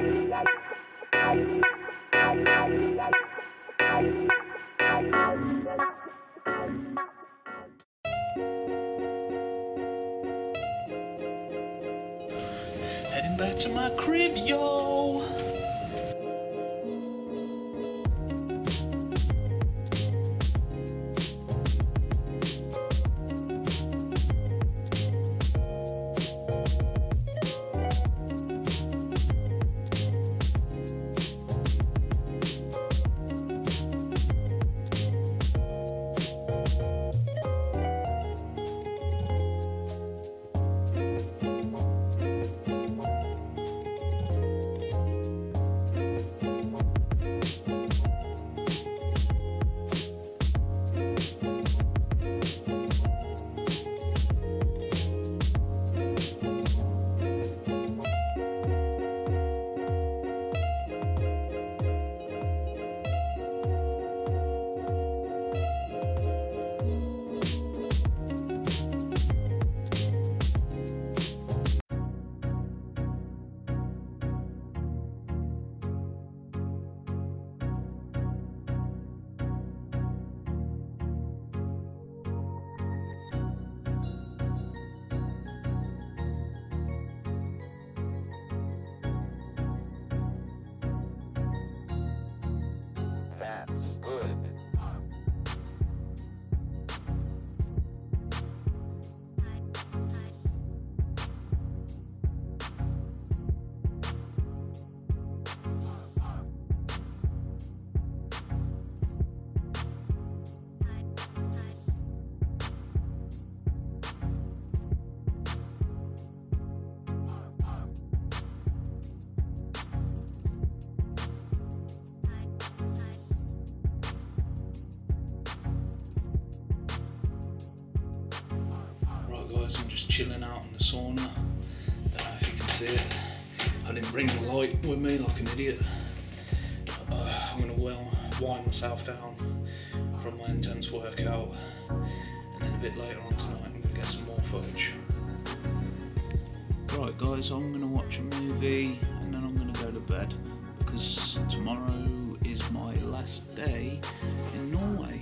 Heading back to my crib, yo. Guys, I'm just chilling out in the sauna. Don't know if you can see it. I didn't bring the light with me like an idiot. I'm going to wind myself down from my intense workout, and then a bit later on tonight I'm going to get some more footage. Right guys, I'm going to watch a movie and then I'm going to go to bed, because tomorrow is my last day in Norway.